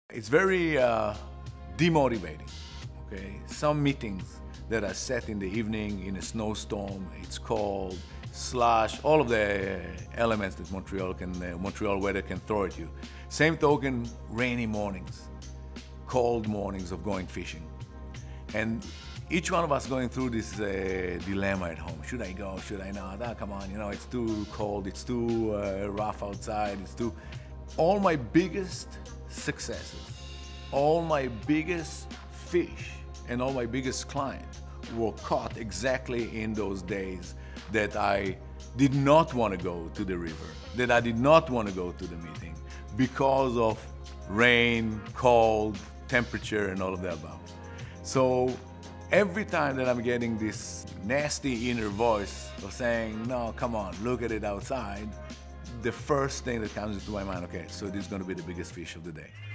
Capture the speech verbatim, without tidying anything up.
It's very uh, demotivating, okay? Some meetings that are set in the evening in a snowstorm, it's cold, slush, all of the elements that Montreal can, uh, Montreal weather can throw at you. Same token, rainy mornings, cold mornings of going fishing. And each one of us going through this uh, dilemma at home. Should I go, should I not? Ah, come on, you know, it's too cold, it's too uh, rough outside, it's too... All my biggest successes, all my biggest fish, and all my biggest clients were caught exactly in those days that I did not want to go to the river, that I did not want to go to the meeting because of rain, cold, temperature, and all of the above. So every time that I'm getting this nasty inner voice of saying, no, come on, look at it outside, the first thing that comes into my mind, okay, so this is going to be the biggest fish of the day.